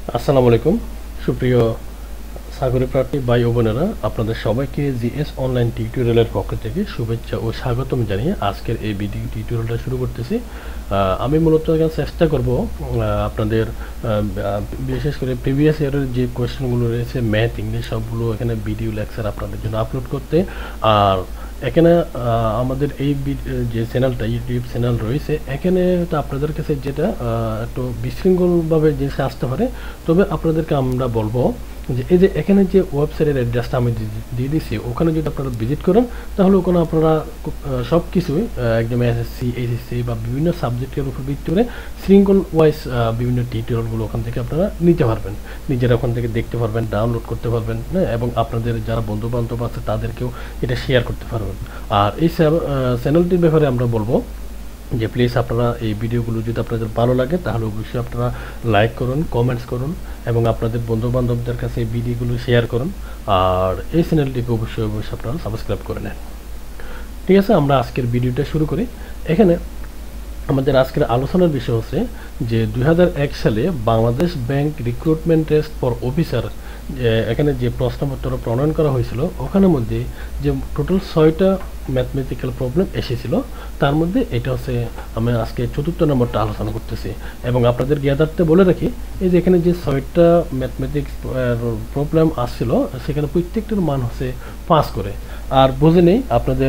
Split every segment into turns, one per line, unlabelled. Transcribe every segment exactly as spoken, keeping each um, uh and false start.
আসসালামু আলাইকুম সুপ্রিয় চাকরি প্রার্থী ভাই ও বোনেরা, আপনাদের সবাইকে জিএস অনলাইন টিউটোরিয়ালের পক্ষ থেকে শুভেচ্ছা ও স্বাগতম জানিয়ে আজকের এই ভিডিও টিউটোরিয়ালটা শুরু করতেছি। আমি মূলত এখানে চেষ্টা করব আপনাদের বিশেষ করে প্রিভিয়াস ইয়ারের যে কোয়েশ্চেনগুলো রয়েছে ম্যাথ ইংলিশ সবগুলো এখানে ভিডিও লেকচার আপনাদের জন্য আপলোড করতে। আর এখানে আমাদের এই যে চ্যানেলটা ইউটিউব চ্যানেল রয়েছে এখানে তো আপনাদের কাছে যেটা একটু বিশৃঙ্খলভাবে জিনিস আসতে পারে, তবে আপনাদেরকে আমরা বলবো যে এই যে এখানে যে ওয়েবসাইটের অ্যাড্রেসটা আমি দিয়ে দিচ্ছি ওখানে যদি আপনারা ভিজিট করেন তাহলে ওখানে আপনারা সব কিছুই একদম এসএসসি এইচএসসি বা বিভিন্ন সাবজেক্টের উপর ভিত্তি করে শৃঙ্খল ওয়াইজ বিভিন্ন টিউটোরিয়ালগুলো ওখান থেকে আপনারা নিতে পারবেন, নিজেরা ওখান থেকে দেখতে পারবেন, ডাউনলোড করতে পারবেন, হ্যাঁ, এবং আপনাদের যারা বন্ধু বান্ধব আছে তাদেরকেও এটা শেয়ার করতে পারবেন। আর এই চ্যানেলটির ব্যাপারে আমরা বলবো যে প্লিজ আপনারা এই ভিডিওগুলো যদি আপনাদের ভালো লাগে তাহলে অবশ্যই আপনারা লাইক করুন, কমেন্টস করুন এবং আপনাদের বন্ধু বান্ধবদের কাছে এই ভিডিওগুলো শেয়ার করুন। আর এই চ্যানেলটিকে অবশ্যই অবশ্যই আপনারা সাবস্ক্রাইব করে নেন। ঠিক আছে, আমরা আজকের ভিডিওটা শুরু করি। এখানে আমাদের আজকের আলোচনার বিষয় হচ্ছে যে দুই হাজার এক সালে Bangladesh bank recruitment test for officer এখানে যে প্রশ্নপত্র প্রণয়ন করা হয়েছিল ওখানের মধ্যে যে টোটাল ছয়টা ম্যাথমেটিক্যাল প্রবলেম এসেছিল, তার মধ্যে এটা হচ্ছে আমি আজকে চতুর্থ নম্বরটা আলোচনা করতেছি। এবং আপনাদের জ্ঞাতার্থে বলে রাখি এই যে এখানে যে ছয়টা ম্যাথমেটিক্স প্রবলেম আসছিল সেখানে প্রত্যেকটার মান হচ্ছে পাস করে। আর বুঝে নেই আপনাদের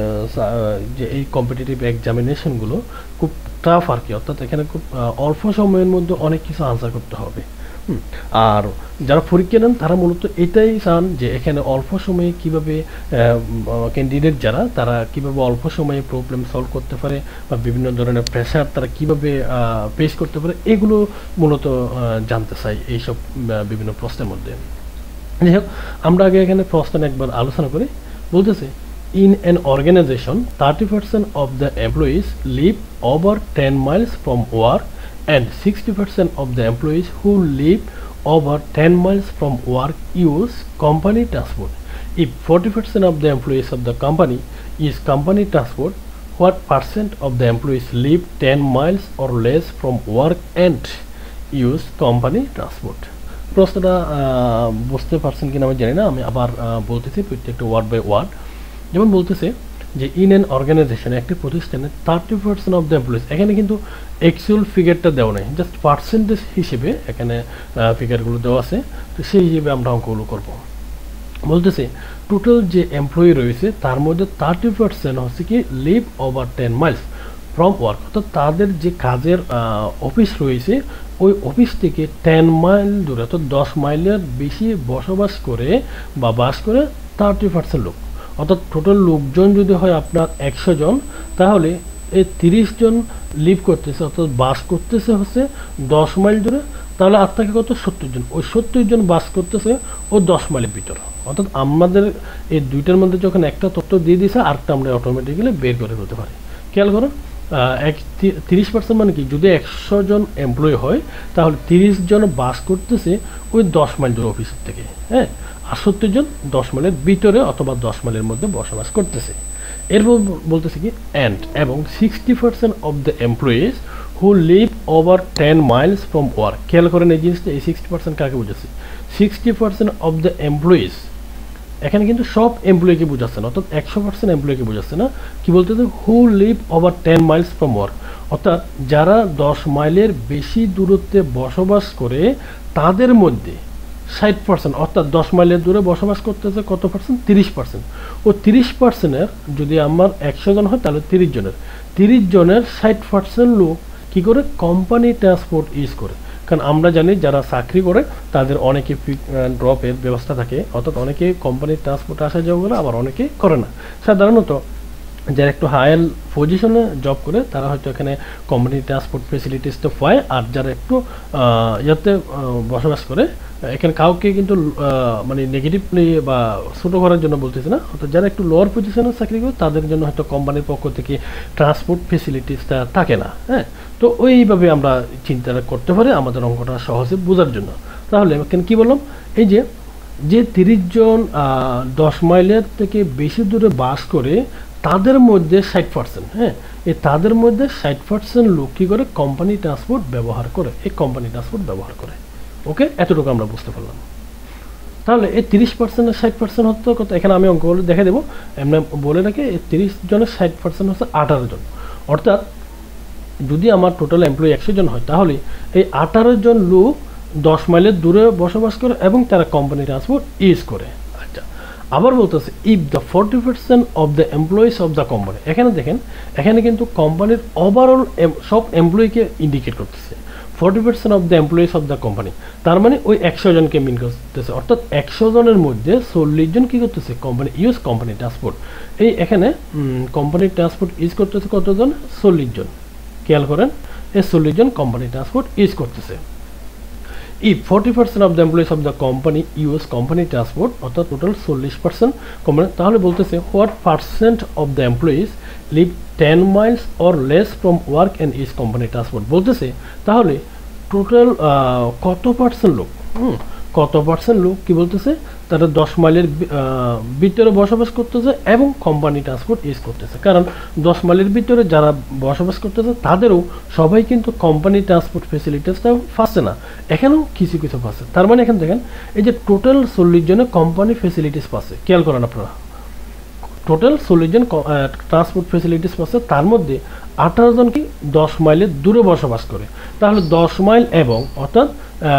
যে এই কম্পিটিটিভ এক্সামিনেশনগুলো খুব টাফ আর কি, অর্থাৎ এখানে খুব অল্প সময়ের মধ্যে অনেক কিছু আনসার করতে হবে। আর যারা পরীক্ষা নেন তারা মূলত এটাই চান যে এখানে অল্প সময়ে কিভাবে ক্যান্ডিডেট যারা তারা কিভাবে অল্প সময়ে প্রবলেম সলভ করতে পারে বা বিভিন্ন ধরনের প্রেশার তারা কিভাবে ফেস করতে পারে এগুলো মূলত জানতে চাই এইসব বিভিন্ন প্রশ্নের মধ্যে। যাই হোক, আমরা আগে এখানে প্রশ্ন একবার আলোচনা করি। বলতেছে in an organization thirty percent of the employees live over ten miles from work and sixty percent of the employees who live over ten miles from work use company transport. If forty percent of the employees of the company is company transport, what percent of the employees live ten miles or less from work and use company transport? প্রশ্নটা বুঝতে পারছেন কিনা আমি জানি না, আমি আবার বলতেছি প্রত্যেকটা ওয়ার্ড বাই ওয়ার্ড। যেমন বলতেছে যে ইন অ্যান অর্গানাইজেশনে একটি প্রতিষ্ঠানে thirty percent of the employees, এখানে কিন্তু অ্যাকচুয়াল ফিগারটা দেওয়া নেই, জাস্ট পার্সেন্টেজ হিসেবে এখানে ফিগারগুলো দেওয়া আছে, তো সেই হিসেবে আমরা অঙ্কগুলো করবো। বলতেছে টোটাল যে এমপ্লয়ি রয়েছে তার মধ্যে থার্টি পার্সেন্ট হচ্ছে কি live over ten miles from work, অর্থাৎ তাদের যে কাজের অফিস রয়েছে ওই অফিস থেকে টেন মাইল দূরে অর্থাৎ দশ মাইলের বেশি বসবাস করে বা বাস করে থার্টি পার্সেন্ট লোক। অর্থাৎ টোটাল লোকজন যদি হয় আপনার একশো জন, তাহলে এই তিরিশ জন লিভ করতেছে অর্থাৎ বাস করতেছে হচ্ছে দশ মাইল দূরে, তাহলে আর থাকে কত সত্তর জন, ওই সত্তর জন বাস করতেছে ও দশ মাইলের ভিতরে। অর্থাৎ আমাদের এই দুইটার মধ্যে যখন একটা তথ্য দিয়ে দিয়েছে আরেকটা আমরা অটোমেটিক্যালি বের করে ফেলতে পারি। খেয়াল করুন, এক তিরিশ পার্সেন্ট মানে কি, যদি একশো জন এমপ্লয়ি হয় তাহলে তিরিশ জন বাস করতেছে ওই দশ মাইল দূরে অফিসের থেকে, হ্যাঁ, আর সত্তর জন দশ মাইলের ভিতরে অথবা দশ মাইলের মধ্যে বসবাস করতেছে। এরপর বলতেছে কি অ্যান্ড এবং sixty percent of the employees who live over ten miles from work. খেয়াল করেন এই জিনিসটা, এই সিক্সটি পার্সেন্ট কাকে বুঝাচ্ছে? Sixty percent of the employees এখানে কিন্তু সব এমপ্লয়িকে বোঝাচ্ছে না, অর্থাৎ একশো পার্সেন্ট এমপ্লয়িকে বোঝাচ্ছে না। কি বলতে who live over ten miles from work, অর্থাৎ যারা দশ মাইলের বেশি দূরত্বে বসবাস করে তাদের মধ্যে ষাট পার্সেন্ট অর্থাৎ দশ মাইলের দূরে বসবাস করতেছে কত পার্সেন্ট? তিরিশ পার্সেন্ট। ও তিরিশ পার্সেন্টের যদি আমার একশো জন হয় তাহলে তিরিশ জনের তিরিশ জনের ষাট পার্সেন্ট লোক কী করে কোম্পানি ট্রান্সপোর্ট ইউজ করে। কারণ আমরা জানি যারা চাকরি করে তাদের অনেকে পিক ড্রপের ব্যবস্থা থাকে, অর্থাৎ অনেকে কোম্পানির ট্রান্সপোর্টে আসা যাওয়া করে, আবার অনেকে করে না। সাধারণত যারা একটু হায়ার পজিশনে জব করে তারা হয়তো এখানে কোম্পানি ট্রান্সপোর্ট ফেসিলিটিসটা পায়, আর যারা একটু ইয়াতে বসবাস করে এখানে কাউকে কিন্তু মানে নেগেটিভলি বা ছোটো করার জন্য বলতেছে না, অর্থাৎ যারা একটু লোয়ার পজিশনে চাকরি করে তাদের জন্য হয়তো কোম্পানির পক্ষ থেকে ট্রান্সপোর্ট ফেসিলিটিসটা থাকে না, হ্যাঁ। তো ওইভাবে আমরা চিন্তা করতে পারি আমাদের অঙ্কটা সহজে বোঝার জন্য। তাহলে এখানে কী বললাম, এই যে যে তিরিশ জন দশ মাইলের থেকে বেশি দূরে বাস করে তাদের মধ্যে ষাট পার্সেন্ট, হ্যাঁ, এই তাদের মধ্যে ষাট পার্সেন্ট লোক কী করে কোম্পানি ট্রান্সপোর্ট ব্যবহার করে, এই কোম্পানি ট্রান্সপোর্ট ব্যবহার করে। ওকে, এতটুকু আমরা বুঝতে পারলাম। তাহলে এই তিরিশ পার্সেন্ট ষাট পার্সেন্ট হচ্ছে কত, এখানে আমি অঙ্কগুলো দেখে দেবো, এমনি বলে রাখি এই তিরিশ জনের ষাট পার্সেন্ট হচ্ছে আঠারো জন। অর্থাৎ যদি আমার টোটাল এমপ্লয়ি একশো জন হয়, তাহলে এই আঠারো জন লোক দশ মাইলের দূরে বসবাস করে এবং তারা কোম্পানি ট্রান্সপোর্ট ইউজ করে। আচ্ছা, আবার বলতেছে if the forty percent of the employees of the company, এখানে দেখেন এখানে কিন্তু কোম্পানির ওভারঅল সব এমপ্লয়িকে ইন্ডিকেট করতেছে, forty percent of the employees of the company, তার মানে ওই একশো জনকে মিন করতেছে। অর্থাৎ একশো জনের মধ্যে চল্লিশ জন কী করতেছে, কোম্পানি ইউজ কোম্পানি ট্রান্সপোর্ট। এই এখানে কোম্পানি ট্রান্সপোর্ট ইউজ করতেছে কতজন, চল্লিশ জন। খেয়াল করেন, এই চল্লিশ জন কোম্পানি ট্রান্সপোর্ট ইউজ করতেছে। if forty percent of the employees of the company use company transport, অর্থাৎ টোটাল চল্লিশ পার্সেন্ট কোম্পানি, তাহলে বলতেছে what percent of the employees live ten miles or less from work and use company transport. বলতেছে তাহলে total কত percent লোক, হুম কত পার্সেন্ট লোক কি বলতেছে, তারা দশ মাইলের ভিতরে বসবাস করতেছে এবং কোম্পানি ট্রান্সপোর্ট ইউজ করতেছে। কারণ দশ মাইলের ভিতরে যারা বসবাস করতেছে তাদেরও সবাই কিন্তু কোম্পানি ট্রান্সপোর্ট ফেসিলিটিসটা পাচ্ছে না, এখানেও কিছু কিছু পাচ্ছে। তার মানে এখানে দেখেন এই যে টোটাল চল্লিশ জনে কোম্পানি ফেসিলিটিস পাচ্ছে, খেয়াল করেন আপনারা, টোটাল চল্লিশ জন ট্রান্সপোর্ট ফেসিলিটিস পাচ্ছে, তার মধ্যে আঠারো জন কি দশ মাইলের দূরে বসবাস করে। তাহলে দশ মাইল এবং অর্থাৎ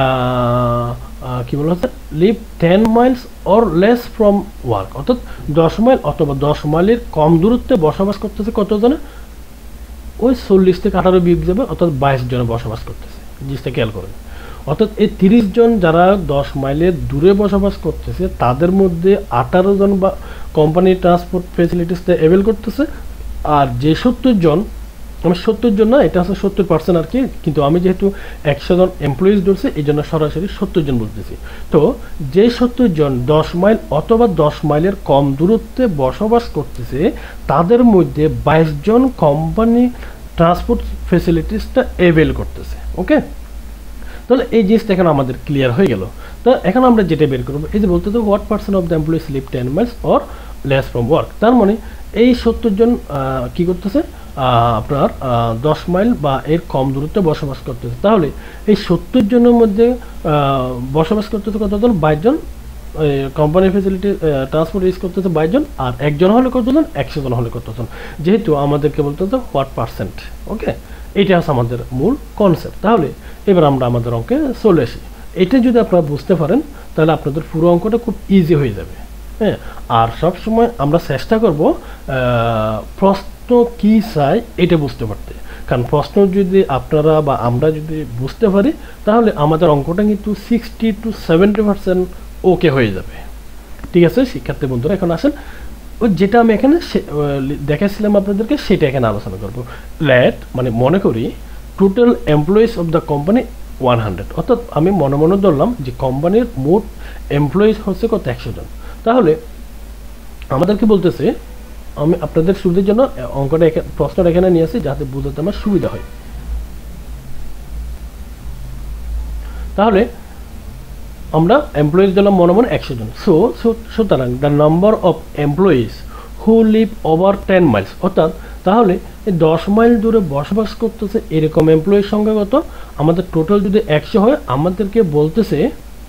কি বলা হচ্ছে live ten miles or less from work, অর্থাৎ দশ মাইল অথবা দশ মাইলের কম দূরত্বে বসবাস করতেছে কতজনে, ওই চল্লিশ থেকে আঠারো বিয়োগ যাবে, অর্থাৎ বাইশ জনে বসবাস করতেছে। জিনিসটা খেয়াল করেন, অর্থাৎ এই তিরিশ জন যারা দশ মাইলের দূরে বসবাস করতেছে তাদের মধ্যে আঠারো জন বা কোম্পানি ট্রান্সপোর্ট ফেসিলিটিসটা অ্যাভেল করতেছে, আর যে সত্তর জন, আমি সত্তর জন না, এটা হচ্ছে সত্তর পার্সেন্ট আর কি, কিন্তু আমি যেহেতু একশো জন এমপ্লয়িজ ধরছি এই জন্য সরাসরি সত্তর জন বলতেছি। তো যে সত্তর জন দশ মাইল অথবা দশ মাইলের কম দূরত্বে বসবাস করতেছে তাদের মধ্যে বাইশ জন কোম্পানি ট্রান্সপোর্ট ফেসিলিটিসটা অ্যাভেল করতেছে। ওকে, তাহলে এই জিনিসটা এখন আমাদের ক্লিয়ার হয়ে গেল। তো এখন আমরা যেটা বের করবো, এই যে বলতে তো what percent of the employees live ten miles or less from work, তার মানে এই সত্তর জন কী করতেছে, আপনার দশ মাইল বা এর কম দূরত্বে বসবাস করতেছে। তাহলে এই সত্তর জনের মধ্যে বসবাস করতেছে কতজন, বাইশ জন, কোম্পানি ফেসিলিটি ট্রান্সপোর্ট ইউজ করতেছে বাইশ জন, আর একজন হলে কতজন, একশো জন হলে কতজন, যেহেতু আমাদেরকে বলতে হতো হোয়াট পার্সেন্ট। ওকে, এইটা হচ্ছে আমাদের মূল কনসেপ্ট। তাহলে এবার আমরা আমাদের অঙ্কে চলে আসি। এটা যদি আপনারা বুঝতে পারেন তাহলে আপনাদের পুরো অঙ্কটা খুব ইজি হয়ে যাবে। হ্যাঁ, আর সব সময় আমরা চেষ্টা করব প্রশ্ন কি চাই এটা বুঝতে পারতে, কারণ প্রশ্ন যদি আপনারা বা আমরা যদি বুঝতে পারি তাহলে আমাদের অঙ্কটা কিন্তু sixty to seventy percent okay হয়ে যাবে। ঠিক আছে শিক্ষার্থী বন্ধুরা, এখন আসেন ওই যেটা আমি এখানে দেখাচ্ছিলাম আপনাদেরকে সেটা এখানে আলোচনা করব। লেট মানে মনে করি total employees of the company one hundred, অর্থাৎ আমি মনে মনে ধরলাম যে কোম্পানির মোট এমপ্লয়িজ হচ্ছে কত, একশো জন। তাহলে আমাদেরকে বলতেছে, আমি আপনাদের সুবিধার জন্য অঙ্কটা প্রশ্নটা এখানে নিয়ে আসি যাতে বোঝাতে আমার সুবিধা হয়। তাহলে আমরা এমপ্লয়িজ জন্য মনে মনে একশো জন, সো সুতরাং the number of employees who live over ten miles, অর্থাৎ তাহলে এই দশ মাইল দূরে বসবাস করতেছে এরকম এমপ্লয়ির সংখ্যা কত, আমাদের টোটাল যদি একশো হয় আমাদেরকে বলতেছে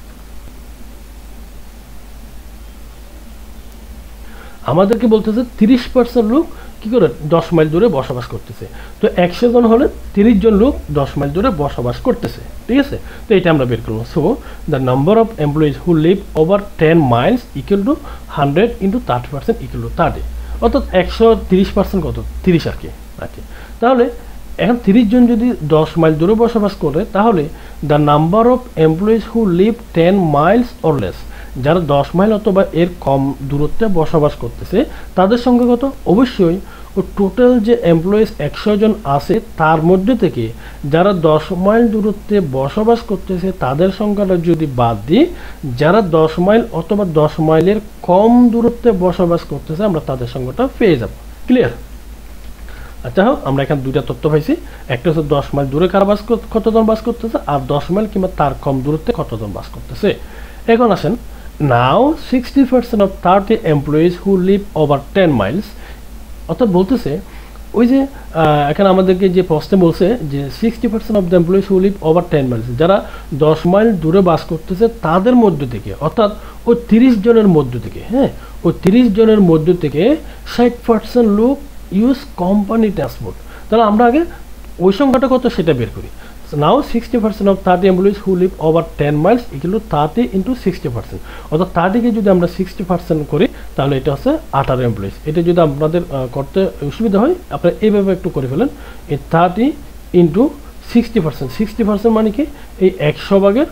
আমাদেরকে বলতেছে তিরিশ পার্সেন্ট লোক কী করে দশ মাইল দূরে বসবাস করতেছে। তো একশো জন হলে তিরিশ জন লোক দশ মাইল দূরে বসবাস করতেছে। ঠিক আছে, তো এটা আমরা বের করবো। So the number of employees who live over ten miles equal to hundred into thirty percent equal to thirty, অর্থাৎ একশো তিরিশ পার্সেন্ট কত, তিরিশ আর কি আর কি তাহলে এখন তিরিশ জন যদি দশ মাইল দূরে বসবাস করে তাহলে the number of employees who live ten miles or less, যারা দশ মাইল অথবা এর কম দূরত্বে বসবাস করতেছে তাদের সংখ্যা কত, অবশ্যই ও টোটাল যে এমপ্লয়িজ একশো জন আছে তার মধ্যে থেকে যারা দশ মাইল দূরত্বে বসবাস করতেছে তাদের সংখ্যাটা যদি বাদ দিই, যারা দশ মাইল অথবা দশ মাইলের কম দূরত্বে বসবাস করতেছে আমরা তাদের সংখ্যাটা পেয়ে যাব। ক্লিয়ার? আচ্ছা হোক, আমরা এখানে দুইটা তথ্য পাইছি, একটা হচ্ছে দশ মাইল দূরে কারা বাস কতজন বাস করতেছে, আর দশ মাইল কিংবা তার কম দূরত্বে কতজন বাস করতেছে। এখন আসেন, now sixty percent of thirty employees who live over ten miles, অর্থাৎ বলতেছে ওই যে এখানে আমাদেরকে যে প্রশ্নে বলছে যে sixty percent of the employees who live over ten miles, যারা দশ মাইল দূরে বাস করতেছে তাদের মধ্য থেকে, অর্থাৎ ওই তিরিশ জনের মধ্য থেকে, হ্যাঁ ওই তিরিশ জনের মধ্য থেকে ষাট পার্সেন্ট লোক ইউজ কোম্পানি ট্রান্সপোর্ট। তাহলে আমরা আগে ওই সংখ্যাটা কত সেটা বের করি। Now sixty percent of thirty employees who live over ten miles equal to thirty into sixty percent, অর্থাৎ থার্টিকে যদি আমরা সিক্সটি পার্সেন্ট করি তাহলে এটা হচ্ছে আঠারো এমপ্লয়িজ। এটা যদি আপনাদের করতে অসুবিধা হয় আপনারা এইভাবে একটু করে ফেলেন, এই thirty into sixty percent, sixty percent মানে কি এই একশো ভাগের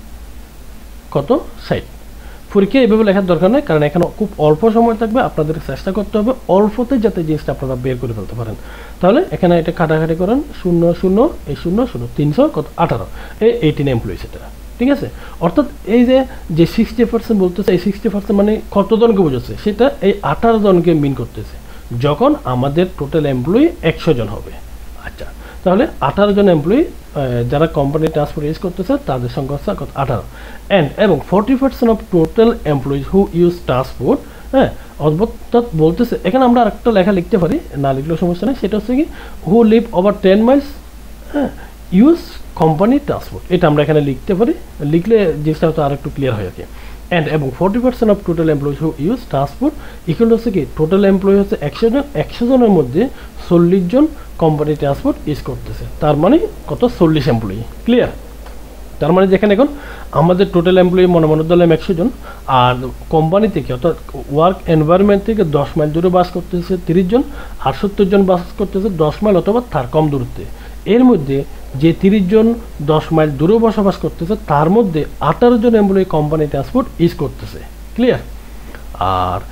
কত ষাট। পরীক্ষা এইভাবে লেখার দরকার নেই, কারণ এখানে খুব অল্প সময় থাকবে, আপনাদের চেষ্টা করতে হবে অল্পতে যাতে জিনিসটা আপনারা বের করে ফেলতে পারেন। তাহলে এখানে এটা কাটাকাটি করেন, শূন্য শূন্য এই শূন্য শূন্য তিনশো কত আঠারো, এই এইটিন এমপ্লয়িজ এটা, ঠিক আছে। অর্থাৎ এই যে যে সিক্সটি পার্সেন্ট বলতেছে, এই সিক্সটি পার্সেন্ট মানে কতজনকে বোঝাচ্ছে, সেটা এই আঠারো জনকে মিন করতেছে যখন আমাদের টোটাল এমপ্লয়ি একশো জন হবে। আচ্ছা, তাহলে আঠারো জন এমপ্লয়ি যারা কোম্পানি ট্রান্সপোর্ট ইউজ করতেছে তাদের সংখ্যা হচ্ছে কত আঠারো, অ্যান্ড এবং forty percent of total employees who use transport, হ্যাঁ অদ্ভুত বলতেছে। এখানে আমরা আরেকটা লেখা লিখতে পারি, না লিখলেও সমস্যা নেই, সেটা হচ্ছে কি who live over ten miles, হ্যাঁ ইউজ কোম্পানি ট্রান্সপোর্ট, এটা আমরা এখানে লিখতে পারি, লিখলে জিনিসটা হয়তো আর একটু ক্লিয়ার হয়ে যায়। অ্যান্ড এবং forty percent of total employees who use transport equal হচ্ছে কি টোটাল এমপ্লয়ি হচ্ছে একশো জন, একশো জনের মধ্যে চল্লিশ জন কোম্পানি ট্রান্সপোর্ট ইউজ করতেছে, তার মানে কত চল্লিশ এমপ্লয়ি। ক্লিয়ার? তার মানে যেখানে এখন আমাদের টোটাল এমপ্লয়ি মনে মনে ধরলাম একশো জন, আর কোম্পানি থেকে অর্থাৎ ওয়ার্ক এনভায়রনমেন্ট থেকে দশ মাইল দূরে বাস করতেছে তিরিশ জন, আর সত্তর জন বাস করতেছে দশ মাইল অথবা তার কম দূরত্বে। এর মধ্যে যে তিরিশ জন দশ মাইল দূরে বসবাস করতেছে তার মধ্যে আঠারো জন এমপ্লয়ি কোম্পানি ট্রান্সপোর্ট ইউজ করতেছে। ক্লিয়ার? আর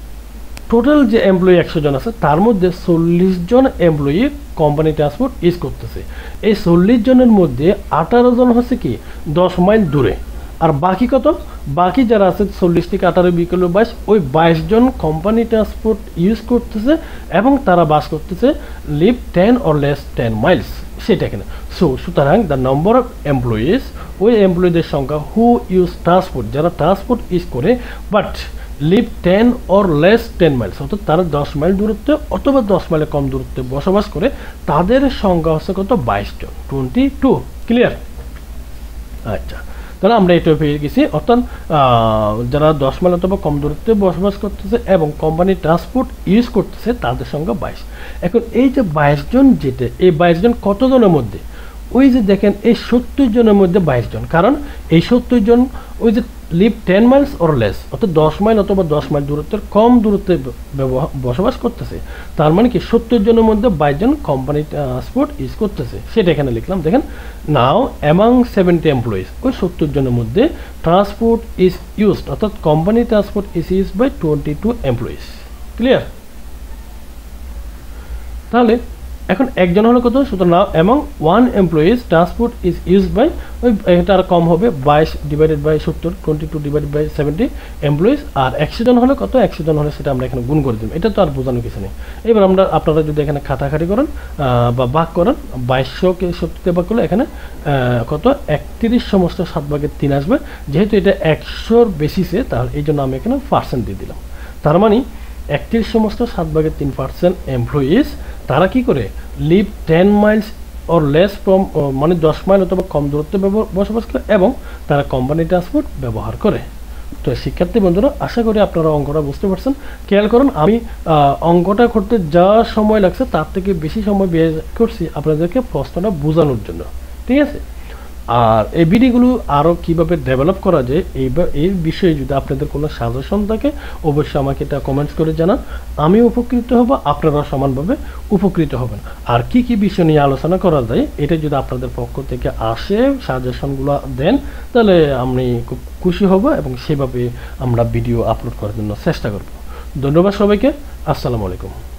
টোটাল যে এমপ্লয়ি একশো জন আছে তার মধ্যে চল্লিশ জন এমপ্লয়ি কোম্পানি ট্রান্সপোর্ট ইউজ করতেছে। এই চল্লিশ জনের মধ্যে আঠারো জন হচ্ছে কি দশ মাইল দূরে, আর বাকি কত, বাকি যারা আছে চল্লিশ থেকে আঠারো বিকল বাইশ, ওই বাইশ জন কোম্পানি ট্রান্সপোর্ট ইউজ করতেছে এবং তারা বাস করতেছে live ten or less ten miles, সেটা এখানে। সো সুতরাং দ্য নম্বর অফ এমপ্লয়িজ, ওই এমপ্লয়ীদের সংখ্যা হু ইউজ ট্রান্সপোর্ট, যারা ট্রান্সপোর্ট ইউজ করে but live ten or less ten miles, অর্থাৎ তারা দশ মাইল দূরত্বে অথবা দশ মাইলের কম দূরত্বে বসবাস করে, তাদের সংখ্যা হচ্ছে কত বাইশ জন, টোয়েন্টি টু। ক্লিয়ার? আচ্ছা, তাহলে আমরা এটা পেয়ে গেছি, অর্থাৎ যারা দশ মাইল অথবা কম দূরত্বে বসবাস করতেছে এবং কোম্পানি ট্রান্সপোর্ট ইউজ করতেছে তাদের সংখ্যা বাইশ। এখন এই যে বাইশ জন, যেটা এই বাইশ জন কতজনের মধ্যে, ওই যে দেখেন এই সত্তর জনের মধ্যে বাইশ জন, কারণ এই সত্তর জন ওই যে live ten miles or less, অর্থাৎ দশ মাইল অথবা দশ মাইল দূরত্বের কম দূরত্বে বসবাস করতেছে, তার মানে কি সত্তর জনের মধ্যে বাইশ জন কোম্পানি ট্রান্সপোর্ট ইউজ করতেছে, সেটা এখানে লিখলাম। দেখেন নাও অ্যামাং সেভেন্টি এমপ্লয়িজ, ওই সত্তর জনের মধ্যে ট্রান্সপোর্ট ইজ ইউজড, অর্থাৎ company transport is use by twenty two employees. Clear? তাহলে এখন একজন হলো কত, সুতরাং now among one employees transport is use by, ওই এটা আর কম হবে বাইশ ডিভাইডেড বাই সত্তর, twenty two divided by seventy employees, আর একশো জন হলে কত, একশো জন হলে সেটা আমরা এখানে গুণ করে দিলাম, এটা তো আর বোঝানো কিছু নেই। এবার আমরা আপনারা যদি এখানে খাটাখাটি করেন বা ভাগ করেন, বাইশশোকে সত্তরতে ভাগ করলে এখানে কত একত্রিশ সমস্ত সাত ভাগের তিন আসবে, যেহেতু এটা একশোর বেসিসে, তাহলে এই জন্য আমি এখানে পার্সেন্ট দিয়ে দিলাম। তার মানে একত্রিশ সমস্ত সাত ভাগের তিন পার্সেন্ট এমপ্লয়িজ তারা কি করে live ten miles or less from, মানে দশ মাইল অথবা কম দূরত্বে বসবাস করে এবং তারা কোম্পানি ট্রান্সপোর্ট ব্যবহার করে। তো শিক্ষার্থী বন্ধুরা, আশা করি আপনারা অঙ্কটা বুঝতে পারছেন। খেয়াল করুন, আমি অঙ্কটা করতে যা সময় লাগছে তার থেকে বেশি সময় ব্যয় করছি আপনাদেরকে প্রশ্নটা বোঝানোর জন্য, ঠিক আছে। আর এই ভিডিওগুলো আরও কীভাবে ডেভেলপ করা যায় এই এই বিষয়ে যদি আপনাদের কোনো সাজেশন থাকে অবশ্যই আমাকে এটা কমেন্টস করে জানান, আমি উপকৃত হব, আপনারা সমানভাবে উপকৃত হবেন। আর কি কি বিষয় নিয়ে আলোচনা করা যায় এটা যদি আপনাদের পক্ষ থেকে আসে, সাজেশনগুলো দেন, তাহলে আমি খুব খুশি হব এবং সেভাবে আমরা ভিডিও আপলোড করার জন্য চেষ্টা করব। ধন্যবাদ সবাইকে, আসসালামু আলাইকুম।